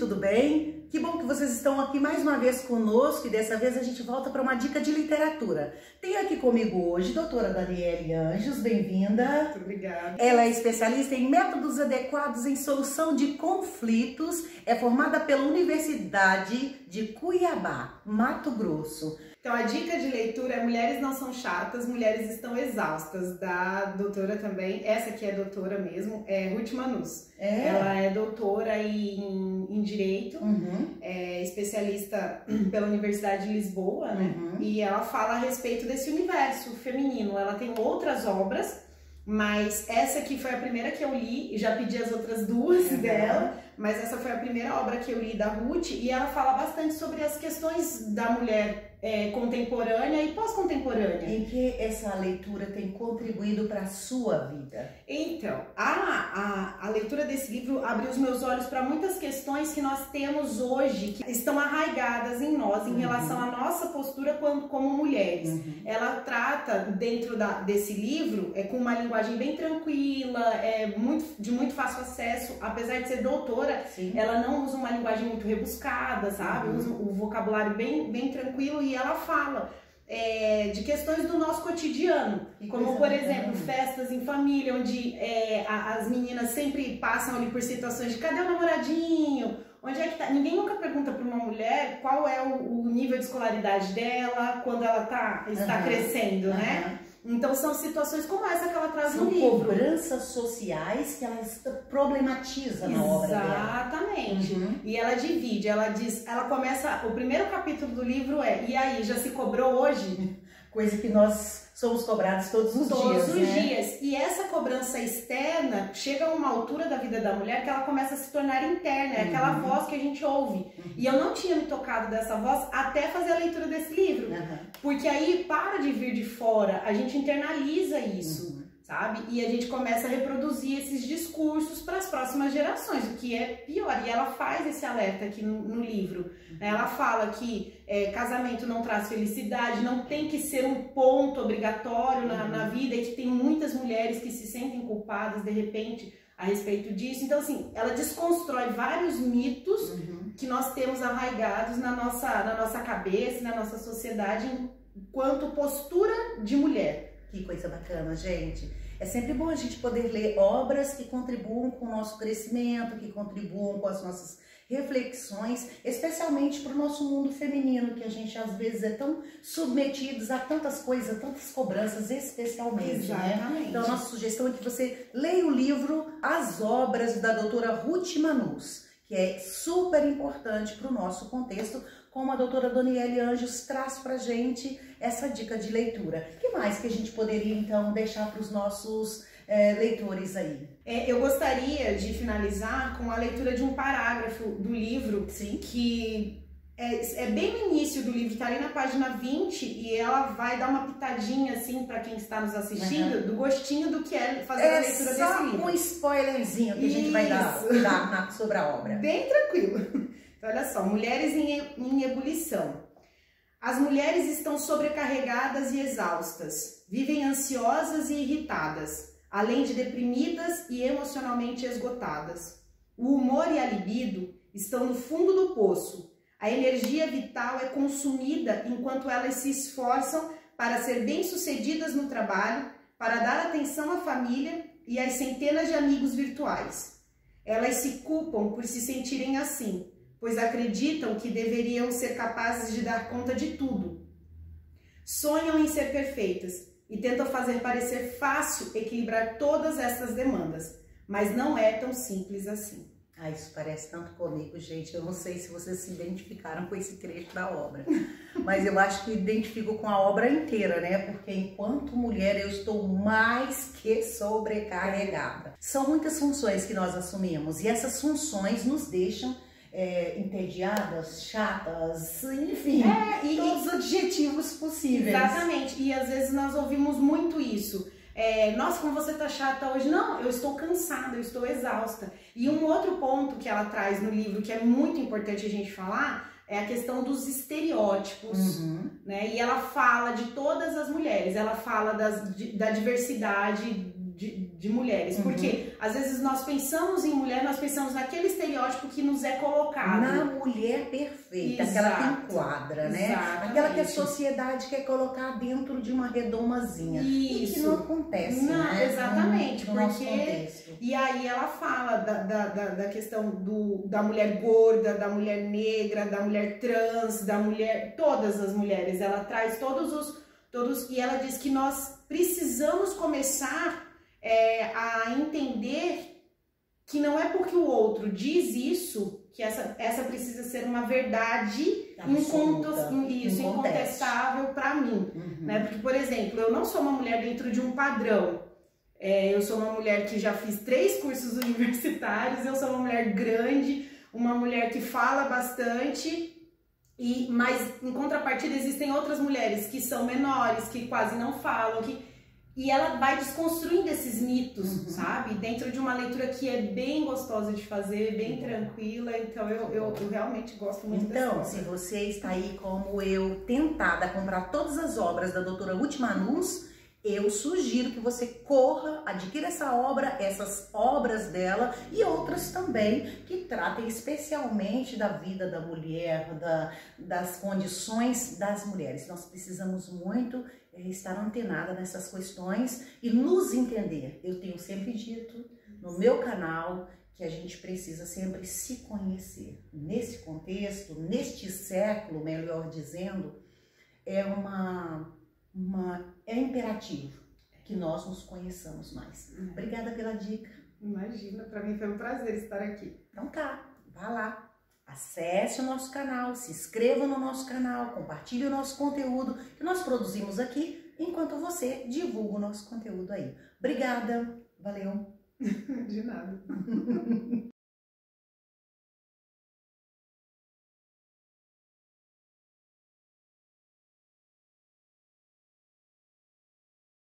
tudo bem? Que bom que vocês estão aqui mais uma vez conosco e dessa vez a gente volta para uma dica de literatura. Tem aqui comigo hoje a doutora Daniele Anjos, bem-vinda. Muito obrigada. Ela é especialista em métodos adequados em solução de conflitos, é formada pela Universidade de Cuiabá, Mato Grosso. Então a dica de leitura é Mulheres Não São Chatas, Mulheres Estão Exaustas, da doutora também, essa aqui é doutora mesmo, é Ruth Manus. Ela é doutora em Direito, é especialista pela Universidade de Lisboa, né? E ela fala a respeito desse universo feminino. Ela tem outras obras, mas essa aqui foi a primeira que eu li, e já pedi as outras duas dela, mas essa foi a primeira obra que eu li da Ruth, e ela fala bastante sobre as questões da mulher contemporânea e pós-contemporânea. Em que essa leitura tem contribuído para a sua vida? Então, a leitura desse livro abriu os meus olhos para muitas questões que nós temos hoje, que estão arraigadas em nós, em relação à nossa postura como mulheres. Ela trata, dentro desse livro, com uma linguagem bem tranquila, de muito fácil acesso, apesar de ser doutora, ela não usa uma linguagem muito rebuscada, sabe? Usa o vocabulário bem tranquilo, e ela fala de questões do nosso cotidiano, como por exemplo festas em família, onde as meninas sempre passam ali por situações de cadê o namoradinho, onde é que tá? Ninguém nunca pergunta para uma mulher qual é o nível de escolaridade dela quando ela está crescendo, né? Então são situações como essa que ela traz no livro. São cobranças sociais que ela problematiza na obra dela. Exatamente. E ela divide, ela começa, o primeiro capítulo do livro e aí, já se cobrou hoje? Coisa que nós somos cobrados todos os dias. Todos os dias. E essa cobrança externa chega a uma altura da vida da mulher que ela começa a se tornar interna, é aquela voz que a gente ouve. E eu não tinha me tocado dessa voz até fazer a leitura desse livro. Porque aí para de vir de fora, a gente internaliza isso, sabe? E a gente começa a reproduzir esses discursos para as próximas gerações, o que é pior. E ela faz esse alerta aqui no livro. Ela fala que casamento não traz felicidade, não tem que ser um ponto obrigatório na vida, e que tem muitas mulheres que se sentem culpadas de repente a respeito disso. Então, assim, ela desconstrói vários mitos que nós temos arraigados na nossa cabeça, na nossa sociedade, enquanto postura de mulher. Que coisa bacana, gente. É sempre bom a gente poder ler obras que contribuam com o nosso crescimento, que contribuam com as nossas reflexões, especialmente para o nosso mundo feminino, que a gente às vezes é tão submetidos a tantas coisas, tantas cobranças, especialmente, né? Então a nossa sugestão é que você leia o livro As Obras da doutora Ruth Manus, que é super importante para o nosso contexto, como a doutora Daniele Anjos traz pra gente essa dica de leitura. O que mais que a gente poderia, então, deixar para os nossos leitores aí? Eu gostaria de finalizar com a leitura de um parágrafo do livro, que é bem no início do livro, tá ali na página 20, e ela vai dar uma pitadinha, assim, para quem está nos assistindo, do gostinho do que é fazer a leitura desse livro. Só um spoilerzinho que a gente vai dar sobre a obra. Bem tranquilo. Então, olha só, mulheres em ebulição. As mulheres estão sobrecarregadas e exaustas, vivem ansiosas e irritadas, além de deprimidas e emocionalmente esgotadas. O humor e a libido estão no fundo do poço. A energia vital é consumida enquanto elas se esforçam para ser bem-sucedidas no trabalho, para dar atenção à família e às centenas de amigos virtuais. Elas se culpam por se sentirem assim, pois acreditam que deveriam ser capazes de dar conta de tudo. Sonham em ser perfeitas e tentam fazer parecer fácil equilibrar todas essas demandas, mas não é tão simples assim. Isso parece tanto comigo, gente. Eu não sei se vocês se identificaram com esse trecho da obra, mas eu acho que identifico com a obra inteira, né? Porque enquanto mulher eu estou mais que sobrecarregada. São muitas funções que nós assumimos e essas funções nos deixam entediadas, chatas, enfim, todos os adjetivos possíveis. Exatamente, e às vezes nós ouvimos muito isso. Nossa, como você tá chata hoje. Não, eu estou cansada, eu estou exausta. E um outro ponto que ela traz no livro, que é muito importante a gente falar, é a questão dos estereótipos, né? E ela fala de todas as mulheres, ela fala da diversidade de mulheres. Porque às vezes nós pensamos em mulher, nós pensamos naquele estereótipo que nos é colocado. Na mulher perfeita, aquela que enquadra, né? Exatamente. Aquela que a sociedade quer colocar dentro de uma redomazinha. Isso. E que não acontece, não, né? Exatamente, no nosso contexto. E aí ela fala da questão da mulher gorda, da mulher negra, da mulher trans, da mulher, todas as mulheres. Ela traz todos e ela diz que nós precisamos começar a entender que não é porque o outro diz isso que essa precisa ser uma verdade incontestável para mim, né? Porque, por exemplo, eu não sou uma mulher dentro de um padrão. Eu sou uma mulher que já fiz 3 cursos universitários, eu sou uma mulher grande, uma mulher que fala bastante. Mas em contrapartida existem outras mulheres que são menores, que quase não falam, e ela vai desconstruindo esses mitos, sabe? Dentro de uma leitura que é bem gostosa de fazer, bem tranquila, então eu realmente gosto muito dessa obra. Então, se você está aí como eu, tentada a comprar todas as obras da doutora Ruth Manus, eu sugiro que você corra, adquira essa obra, essas obras dela e outras também que tratem especialmente da vida da mulher, das condições das mulheres. Nós precisamos muito estar antenada nessas questões e nos entender. Eu tenho sempre dito no meu canal que a gente precisa sempre se conhecer. Nesse contexto, neste século, melhor dizendo, é imperativo que nós nos conheçamos mais. Obrigada pela dica. Imagina, para mim foi um prazer estar aqui. Então tá, vá lá, acesse o nosso canal, se inscreva no nosso canal, compartilhe o nosso conteúdo que nós produzimos aqui, enquanto você divulga o nosso conteúdo aí. Obrigada, valeu. De nada.